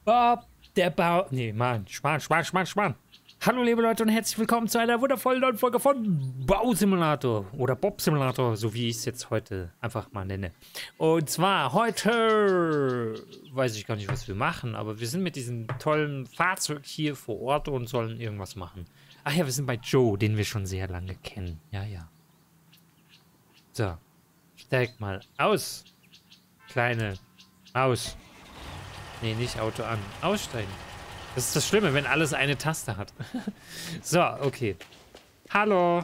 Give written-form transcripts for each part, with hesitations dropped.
Bob, der Bau... Nee, Mann. Schmarrn. Hallo, liebe Leute, und herzlich willkommen zu einer wundervollen neuen Folge von Bausimulator. Oder Bob-Simulator, so wie ich es jetzt heute einfach mal nenne. Und zwar heute... Weiß ich gar nicht, was wir machen, aber wir sind mit diesem tollen Fahrzeug hier vor Ort und sollen irgendwas machen. Ach ja, wir sind bei Joe, den wir schon sehr lange kennen. Ja. So. Steig mal aus. Kleine Maus. Nee, nicht Auto an. Aussteigen. Das ist das Schlimme, wenn alles eine Taste hat. So, okay. Hallo.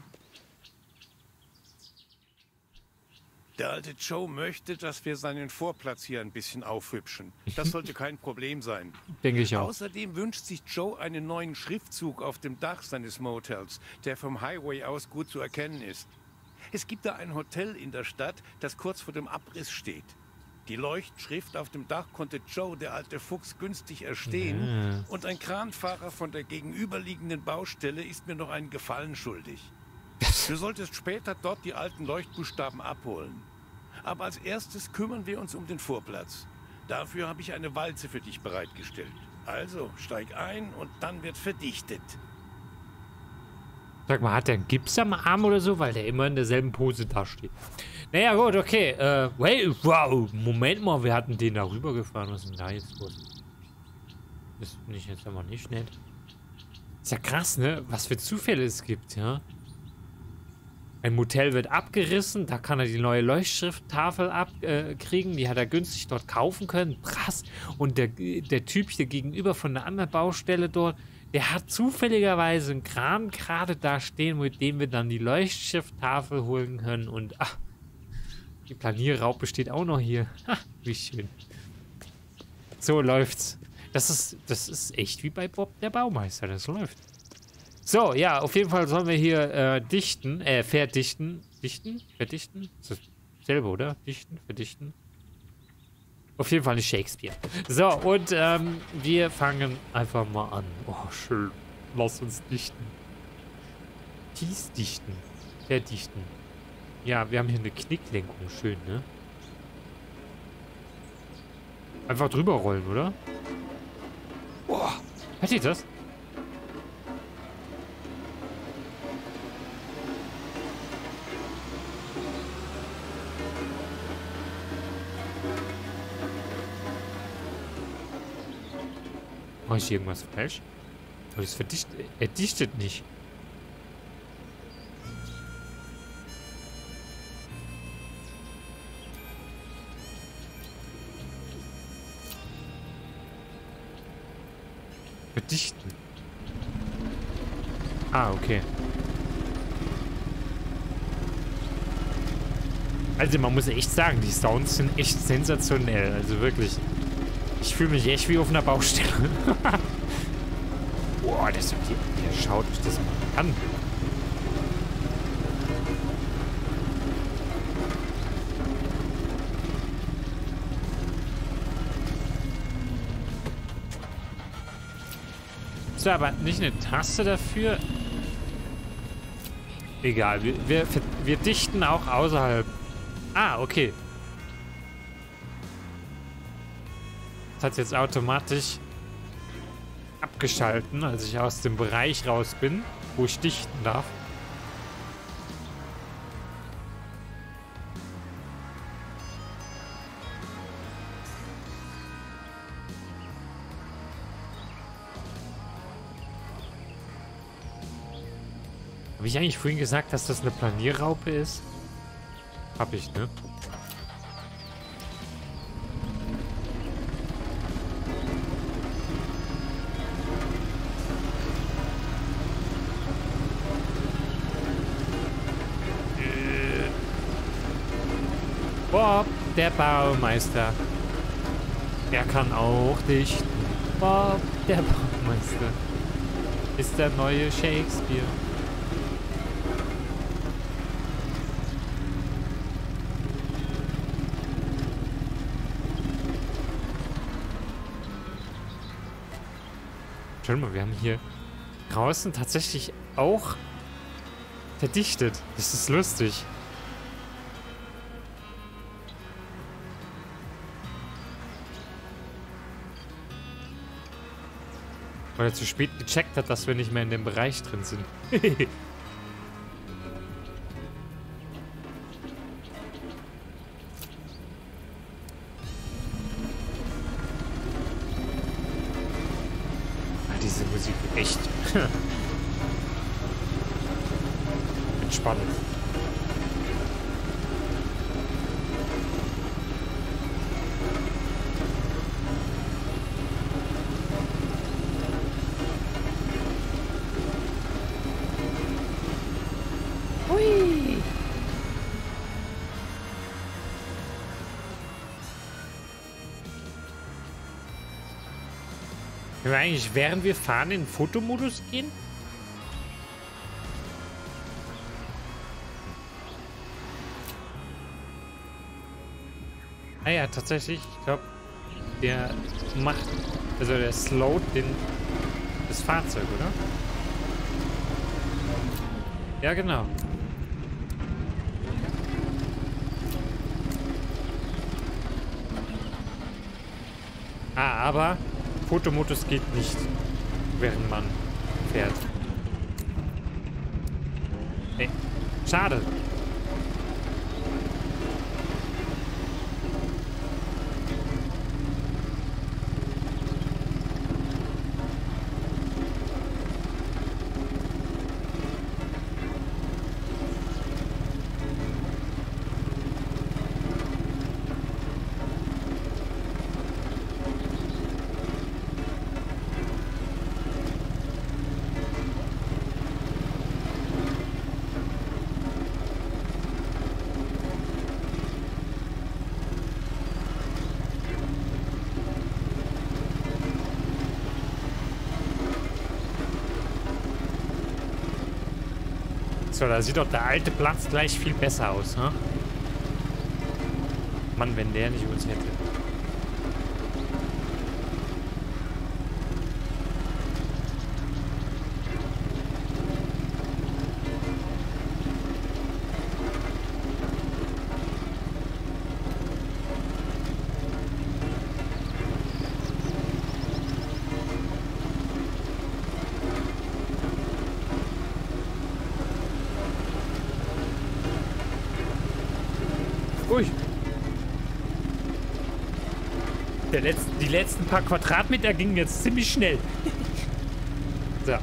Der alte Joe möchte, dass wir seinen Vorplatz hier ein bisschen aufhübschen. Das sollte kein Problem sein. Denke ich auch. Außerdem wünscht sich Joe einen neuen Schriftzug auf dem Dach seines Motels, der vom Highway aus gut zu erkennen ist. Es gibt da ein Hotel in der Stadt, das kurz vor dem Abriss steht. Die Leuchtschrift auf dem Dach konnte Joe, der alte Fuchs, günstig erstehen. Und ein Kranfahrer von der gegenüberliegenden Baustelle ist mir noch einen Gefallen schuldig. Du solltest später dort die alten Leuchtbuchstaben abholen. Aber als erstes kümmern wir uns um den Vorplatz. Dafür habe ich eine Walze für dich bereitgestellt. Also, steig ein und dann wird verdichtet. Sag mal, hat der einen Gips am Arm oder so? Weil der immer in derselben Pose dasteht. Naja, gut, okay. Wait, wow, Moment mal, wir hatten den da rübergefahren. Was ist denn da jetzt los? Das finde ich jetzt aber nicht nett. Ist ja krass, ne? Was für Zufälle es gibt, ja? Ein Motel wird abgerissen, da kann er die neue Leuchtschrifttafel abkriegen. Die hat er günstig dort kaufen können. Krass. Und der Typ hier gegenüber von der anderen Baustelle dort, der hat zufälligerweise einen Kran gerade da stehen, mit dem wir dann die Leuchtschrifttafel holen können. Und ach, die Planierraupe steht auch noch hier. Ha, wie schön. So läuft's. Das ist echt wie bei Bob der Baumeister. Das läuft. So, ja, auf jeden Fall sollen wir hier verdichten. Verdichten? Ist das dasselbe, oder? Dichten, verdichten. Auf jeden Fall nicht Shakespeare. So, und wir fangen einfach mal an. Oh, schön. Lass uns dichten. Kies dichten. Verdichten. Ja, wir haben hier eine Knicklenkung. Schön, ne? Einfach drüber rollen, oder? Boah. Hört ihr das? Mache ich irgendwas falsch? Aber das er dichtet nicht. Verdichten. Ah, okay. Also man muss echt sagen, die Sounds sind echt sensationell. Also wirklich. Ich fühle mich echt wie auf einer Baustelle. Boah, ihr schaut euch das mal an. So, aber nicht eine Taste dafür. Egal, wir dichten auch außerhalb. Ah, okay. Das hat jetzt automatisch abgeschalten, als ich aus dem Bereich raus bin, wo ich dichten darf. Habe ich eigentlich vorhin gesagt, dass das eine Planierraupe ist? Hab ich, ne? Bob, der Baumeister. Er kann auch dichten. Bob, der Baumeister. Ist der neue Shakespeare. Schau mal, wir haben hier draußen tatsächlich auch verdichtet. Das ist lustig. Weil er zu spät gecheckt hat, dass wir nicht mehr in dem Bereich drin sind. Diese Musik echt entspannend. Hui. Können wir eigentlich, während wir fahren, in den Fotomodus gehen? Ah ja, tatsächlich. Ich glaube, der macht, also der slowt das Fahrzeug, oder? Ja, genau. Ah, aber Fotomodus geht nicht, während man fährt. Ey, schade. So, da sieht doch der alte Platz gleich viel besser aus, ne? Mann, wenn der nicht uns hätte. Ui. Die letzten paar Quadratmeter gingen jetzt ziemlich schnell. So.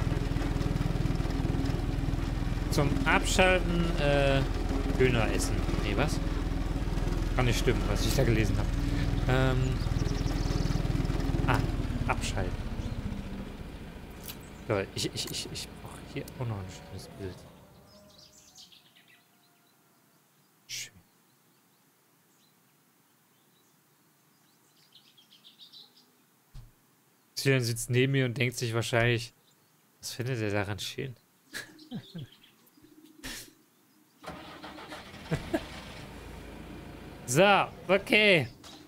Zum Abschalten, Döner essen. Nee, was? Kann nicht stimmen, was ich da gelesen habe. Abschalten. So, ich brauche hier auch noch ein schönes Bild. Julian sitzt neben mir und denkt sich wahrscheinlich, was findet er daran schön? So, okay.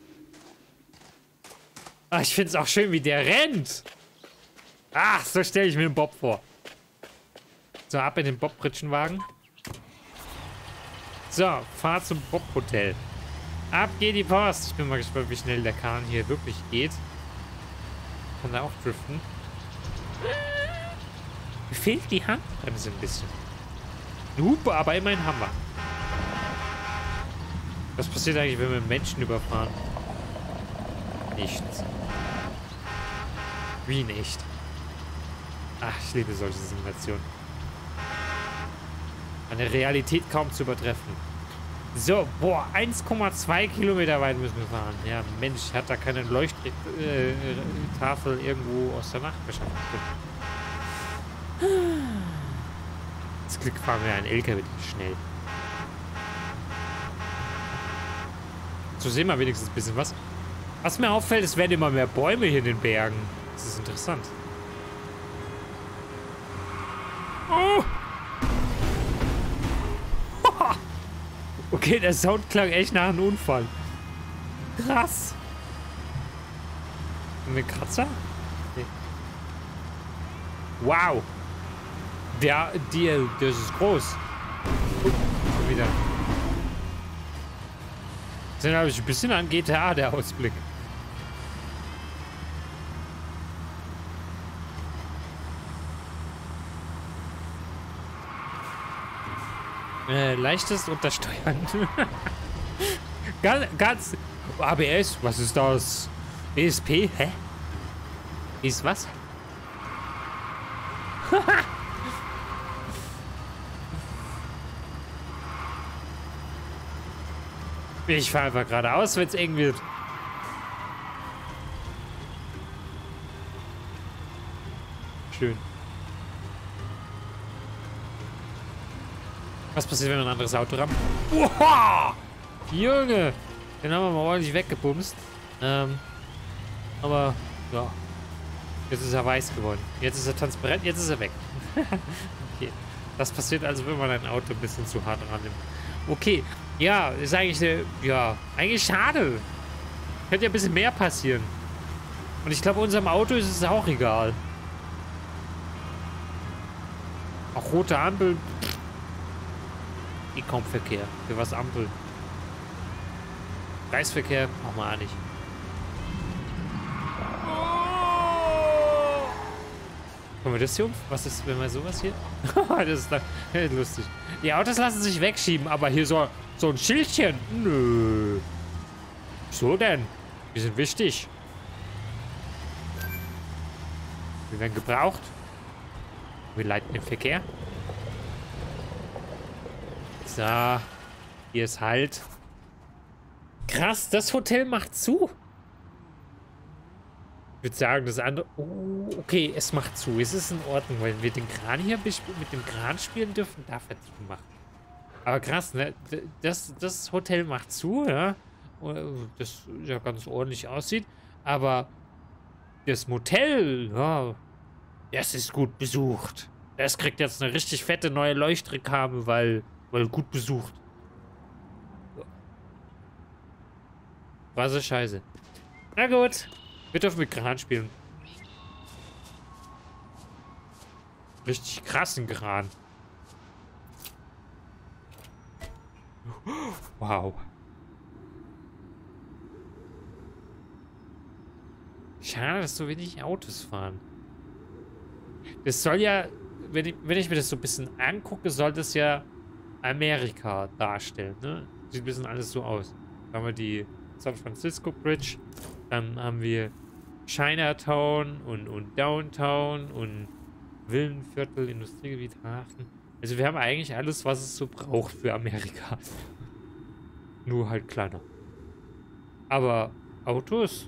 Ah, ich finde es auch schön, wie der rennt. Ach, so stelle ich mir den Bob vor. So, ab in den Bob-Pritschenwagen. So, fahr zum Bob-Hotel. Ab geht die Post. Ich bin mal gespannt, wie schnell der Kahn hier wirklich geht. Kann da auch driften. Mir fehlt die Handbremse ein bisschen. Eine Hupe, aber immerhin haben wir. Was passiert eigentlich, wenn wir Menschen überfahren? Nichts. Wie nicht? Ach, ich liebe solche Simulationen. Eine Realität kaum zu übertreffen. So, boah, 1,2 Kilometer weit müssen wir fahren. Ja, Mensch, hat da keine Leuchttafel irgendwo aus der Nachbarschaft. Das Glück fahren wir einen LKW schnell. So sehen wir wenigstens ein bisschen was. Was mir auffällt, es werden immer mehr Bäume hier in den Bergen. Das ist interessant. Oh! Okay, der Sound klang echt nach einem Unfall. Krass. Haben wir Kratzer? Nee. Wow. Das ist groß. Schon wieder. Das erinnert mich ein bisschen an GTA, der Ausblick. Leichtes Untersteuern. ganz... ABS, was ist das? ESP? Hä? Ist was? Ich fahre einfach geradeaus, wenn es eng wird. Schön. Was passiert, wenn wir ein anderes Auto haben? Wow! Junge! Den haben wir mal ordentlich weggebumst. Aber, ja. Jetzt ist er weiß geworden. Jetzt ist er transparent, jetzt ist er weg. Okay. Das passiert also, wenn man ein Auto ein bisschen zu hart rannimmt. Okay. Ja, ist eigentlich ja, eigentlich schade. Könnte ja ein bisschen mehr passieren. Und ich glaube, unserem Auto ist es auch egal. Auch rote Ampel. kaum Verkehr. Für was Ampel? Kreisverkehr machen wir auch nicht. Können wir das hier um? Was ist, wenn wir sowas hier? Das ist lustig. Die Autos lassen sich wegschieben, aber hier so ein Schildchen. Nö. So denn? Die sind wichtig. Wir werden gebraucht. Wir leiten den Verkehr. So. Hier ist Halt. Krass, das Hotel macht zu. Ich würde sagen, das andere... Oh, okay, es macht zu. Es ist in Ordnung, weil wir den Kran hier mit dem Kran spielen dürfen, darf er zumachen. Aber krass, ne? Das Hotel macht zu, ja. Das ja ganz ordentlich aussieht. Aber das Motel, ja, das ist gut besucht. Das kriegt jetzt eine richtig fette neue Leuchtreklame, weil gut besucht. War so scheiße. Na gut. Wir dürfen mit Kran spielen. Richtig krassen Kran. Wow. Schade, dass so wenig Autos fahren. Das soll ja, wenn ich mir das so ein bisschen angucke, soll das ja Amerika darstellen, ne? Sieht ein bisschen alles so aus. Da haben wir die San Francisco Bridge, dann haben wir Chinatown und Downtown und Villenviertel, Industriegebiet, Hafen. Also wir haben eigentlich alles, was es so braucht für Amerika. Nur halt kleiner. Aber Autos?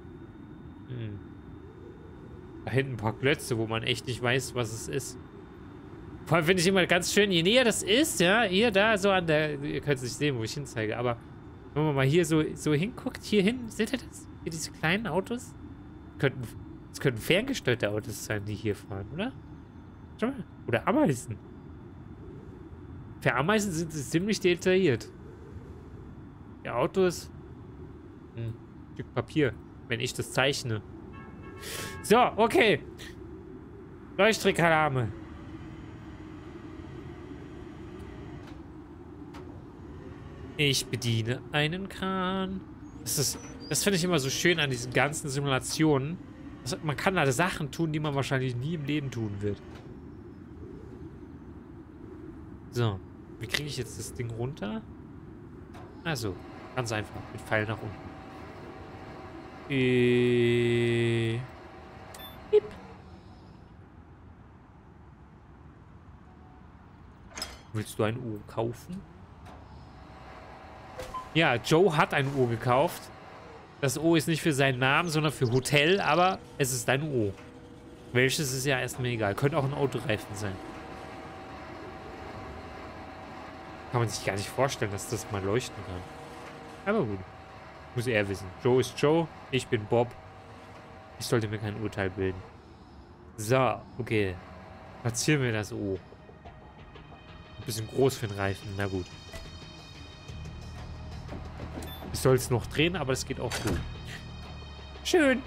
Da hinten ein paar Klötze, wo man echt nicht weiß, was es ist. Vor allem finde ich immer ganz schön, je näher das ist, ja, hier, da, so an der, ihr könnt es nicht sehen, wo ich hinzeige, aber wenn man mal hier so hinguckt, hier hinten, seht ihr das? Hier diese kleinen Autos? Das könnten ferngesteuerte Autos sein, die hier fahren, oder? Schau mal. Oder Ameisen. Für Ameisen sind sie ziemlich detailliert. Die Autos. Ein Stück Papier, wenn ich das zeichne. So, okay. Leuchtreklame. Ich bediene einen Kran. Das finde ich immer so schön an diesen ganzen Simulationen. Man kann da Sachen tun, die man wahrscheinlich nie im Leben tun wird. So. Wie kriege ich jetzt das Ding runter? Also, ganz einfach. Mit Pfeil nach unten. Piep. Willst du ein Uhr kaufen? Ja, Joe hat ein O gekauft. Das O ist nicht für seinen Namen, sondern für Hotel, aber es ist ein O. Welches ist ja erstmal egal. Könnte auch ein Autoreifen sein. Kann man sich gar nicht vorstellen, dass das mal leuchten kann. Aber gut. Muss er wissen. Joe ist Joe, ich bin Bob. Ich sollte mir kein Urteil bilden. So, okay. Platzieren wir das O. Ein bisschen groß für den Reifen, na gut. Ich soll es noch drehen, aber es geht auch gut. Schön.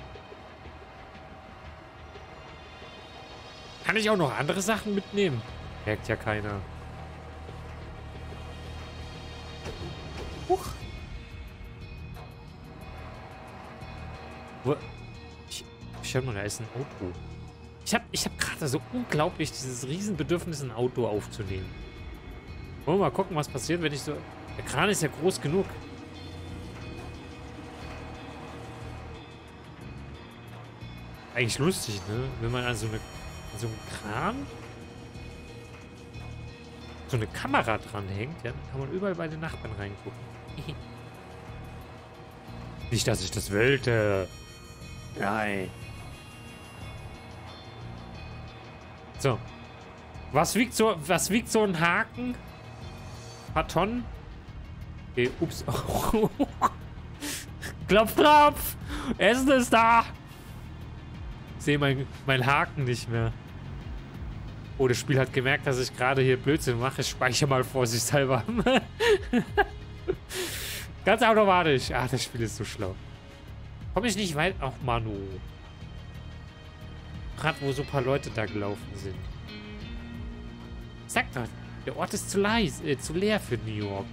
Kann ich auch noch andere Sachen mitnehmen? Merkt ja keiner. Huch. Schau mal, da ist ein Auto. Ich hab gerade so unglaublich dieses Riesenbedürfnis, ein Auto aufzunehmen. Wollen wir mal gucken, was passiert, wenn ich so... Der Kran ist ja groß genug. Eigentlich lustig, ne? Wenn man an so einen Kran so eine Kamera dranhängt, ja, dann kann man überall bei den Nachbarn reingucken. Nicht, dass ich das wollte. Nein. So. Was wiegt so ein Haken? Ein paar Tonnen? Okay, ups. Klopf, klopf! Essen ist da! Ich sehe mein Haken nicht mehr. Oh, das Spiel hat gemerkt, dass ich gerade hier Blödsinn mache. Ich speichere mal vorsichtshalber. Ganz automatisch. Ach, das Spiel ist so schlau. Komme ich nicht weit? Ach, Manu. Gerade wo so ein paar Leute da gelaufen sind. Sag doch, der Ort ist zu leer für New York.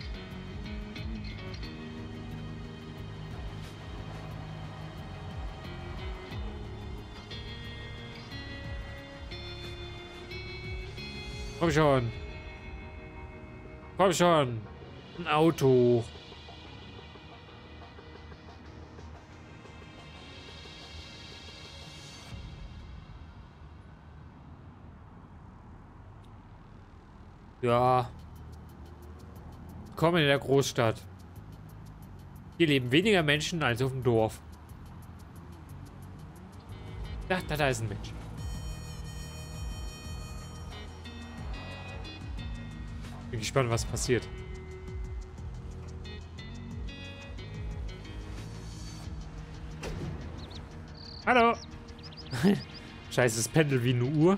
Komm schon. Komm schon. Ein Auto. Ja. Komm in der Großstadt. Hier leben weniger Menschen als auf dem Dorf. Da ist ein Mensch. Bin gespannt, was passiert. Hallo. Scheiße, es pendelt wie eine Uhr.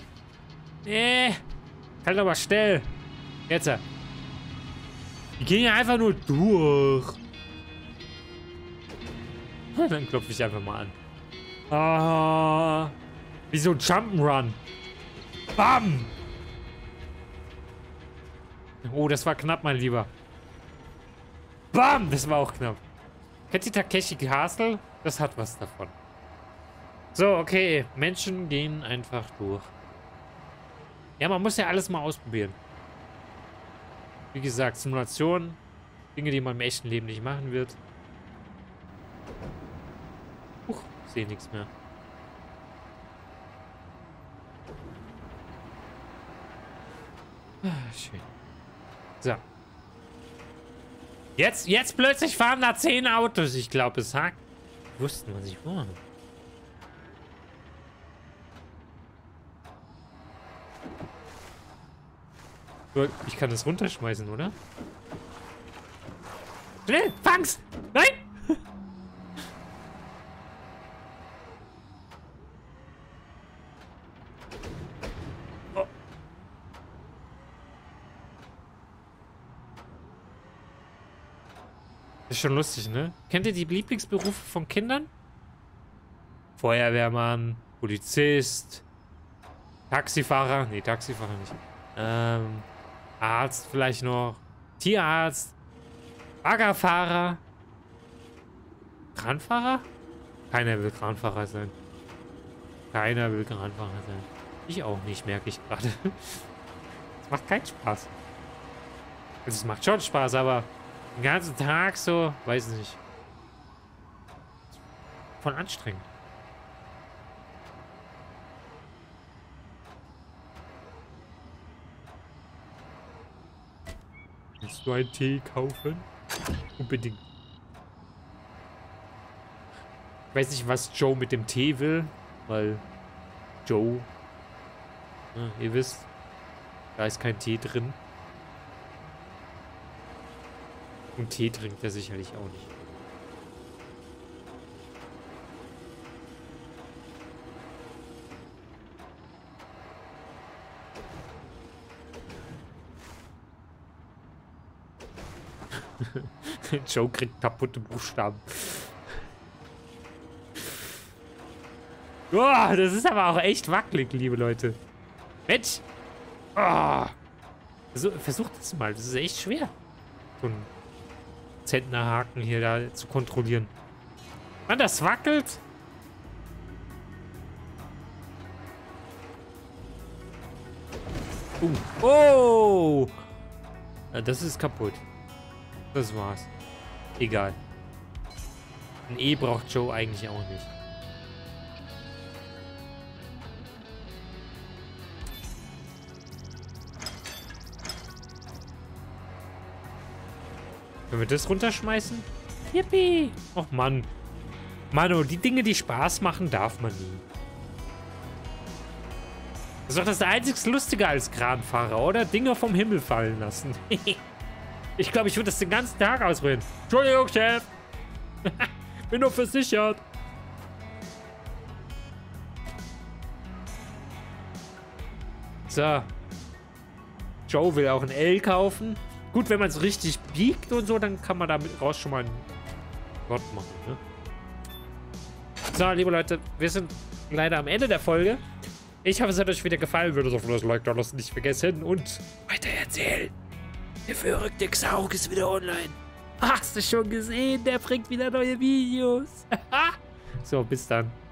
Halt aber schnell. Jetzt. Die gehen ja einfach nur durch. Dann klopfe ich einfach mal an. Ah. Wie so ein Jump'n'Run. Bam. Oh, das war knapp, mein Lieber. Bam! Das war auch knapp. Kennt ihr Takeshi Castle? Das hat was davon. So, okay. Menschen gehen einfach durch. Ja, man muss ja alles mal ausprobieren. Wie gesagt, Simulation. Dinge, die man im echten Leben nicht machen wird. Ich sehe nichts mehr. Schön. So. Jetzt plötzlich fahren da 10 Autos. Ich glaube, es hakt. Wussten, was ich vorhabe. So, ich kann das runterschmeißen, oder? Schnell, fang's! Nein! Ist schon lustig, ne? Kennt ihr die Lieblingsberufe von Kindern? Feuerwehrmann, Polizist, Taxifahrer. Nee, Taxifahrer nicht. Arzt vielleicht noch. Tierarzt. Baggerfahrer. Kranfahrer? Keiner will Kranfahrer sein. Keiner will Kranfahrer sein. Ich auch nicht, merke ich gerade. Es macht keinen Spaß. Also, es macht schon Spaß, aber den ganzen Tag so, weiß nicht. Voll anstrengend. Willst du einen Tee kaufen? Unbedingt. Ich weiß nicht, was Joe mit dem Tee will, weil Joe, ja, ihr wisst, da ist kein Tee drin. Und Tee trinkt er sicherlich auch nicht. Joe kriegt kaputte Buchstaben. Oh, das ist aber auch echt wackelig, liebe Leute. Mensch! Oh. Versucht es mal, das ist echt schwer. So ein Zentnerhaken hier da zu kontrollieren. Mann, das wackelt. Oh! Das ist kaputt. Das war's. Egal. Ein E braucht Joe eigentlich auch nicht. Können wir das runterschmeißen? Yippie! Och Mann. Mano, die Dinge, die Spaß machen, darf man nie. Das ist doch das einzig Lustige als Kranfahrer, oder? Dinge vom Himmel fallen lassen. Ich glaube, ich würde das den ganzen Tag ausrühren. Entschuldigung, Chef. Bin nur versichert. So. Joe will auch ein L kaufen. Gut, wenn man es richtig biegt und so, dann kann man damit raus schon mal einen Gott machen, ne? So, liebe Leute, wir sind leider am Ende der Folge. Ich hoffe, es hat euch wieder gefallen. Würde so das Like da lassen, nicht vergessen und weiter erzählen. Der verrückte Xauk ist wieder online. Hast du schon gesehen? Der bringt wieder neue Videos. So, bis dann.